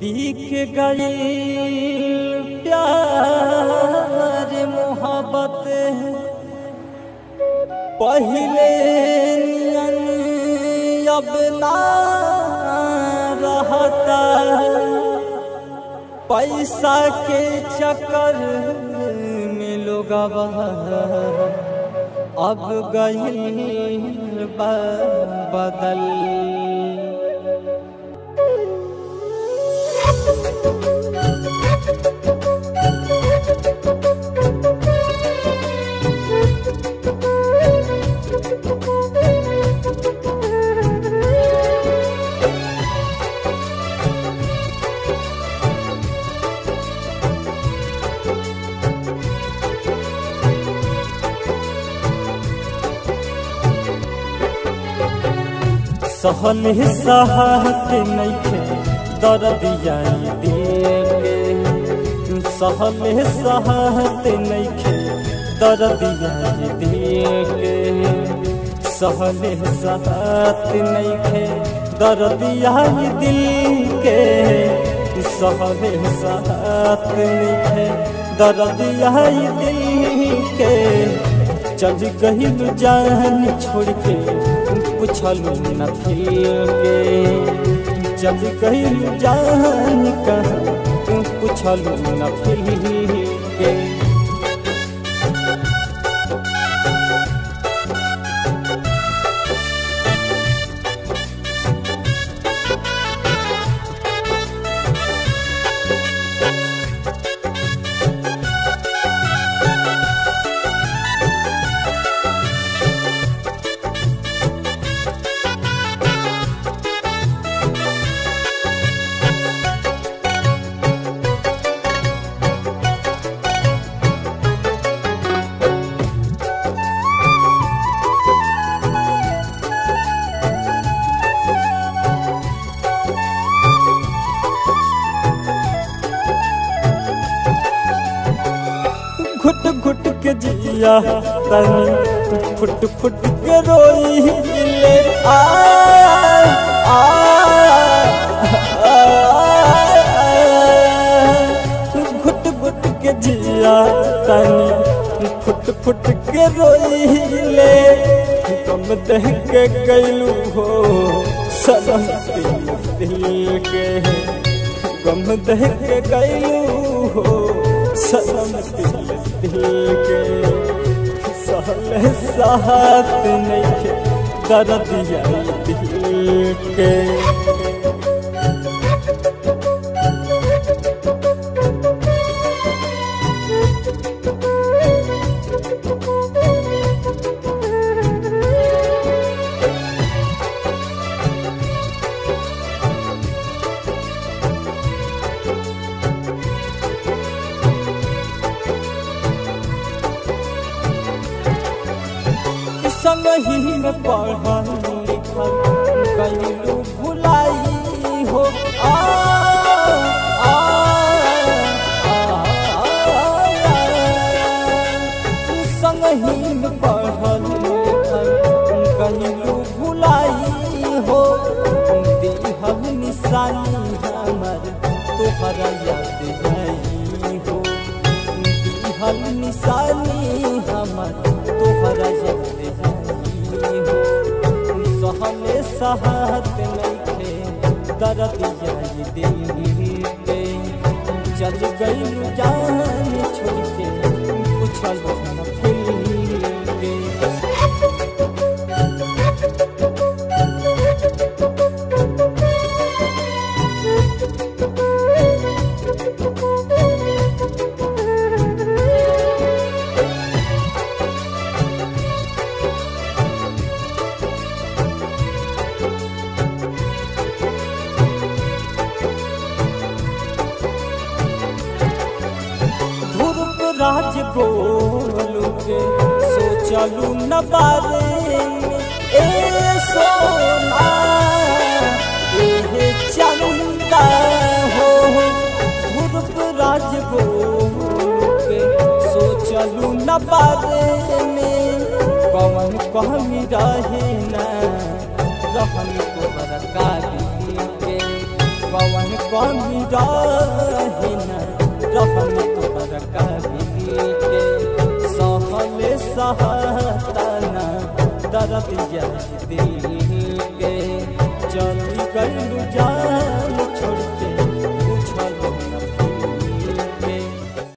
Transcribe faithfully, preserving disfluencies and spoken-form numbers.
बीक गई प्यार मोहब्बत पहले नियन अब ना रहता। पैसा के चक्कर में लोग अब गई बदल। सहल सहत नइखे दर्दिया दिल, सहल सहत नइखे दर्दिया दिल, सहल सहत नइखे दर्दिया दिल के, सहल सहत नइखे दर्दिया दिल के। चल गई जान छोड़ के पूछलू न फिर के, जब गई जान कहाँ पूछलू न फिर के। घुट घुट के जिया तनी फुट फुट के रोई ले आ, आ, आ, घुट घुट के जिया तनी फुट फुट के रोई ले। तुम देख के गैलू हो सनम दिल के, गम देख के गैलू हो सनम दिल दिल के। सहल सहत नइखे दर्दिया दिल के। संगही में पढ़ल लिखल गईलू भुलाई हो, आ, आ, आ, संगही में पढ़ल लिखल गईलू भुलाई हो। दिहल निशानी हमर तोहरा याद आई हो, दिहल निशानी हमर तोहरा याद। सहल सहत नइखे दर्दिया दिल के, चल गई जान छोड़ के पूछलू न फिर के। राज बोलू के सोचलू न बारे में, ए सोना ए चंदा हो। धुरप राज बोलू के सोचलू न बारे में, कौन कहमी रहे न रहन तोहरा काली के। कवन कमी रहे न रहम तोहर कभी के सहले सहता न दर्द दिल के।